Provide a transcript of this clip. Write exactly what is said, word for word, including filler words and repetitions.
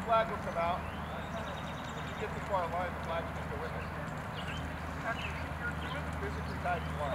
flag will come out. When you get to far line, the flag will go with it. Physically tied to the line.